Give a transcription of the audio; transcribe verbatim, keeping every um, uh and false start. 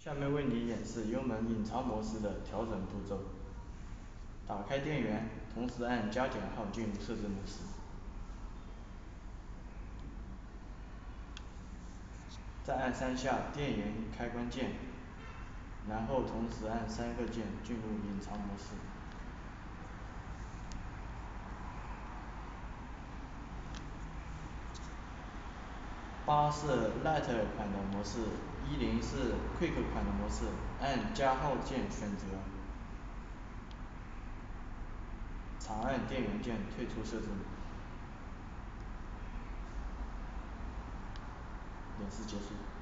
下面为你演示幽门隐藏模式的调整步骤。打开电源，同时按加减号进入设置模式。再按三下电源开关键，然后同时按三个键进入隐藏模式。八是 Lite 款的模式，一零是Quick款的模式，按加号键选择。长按电源键退出设置。演示结束。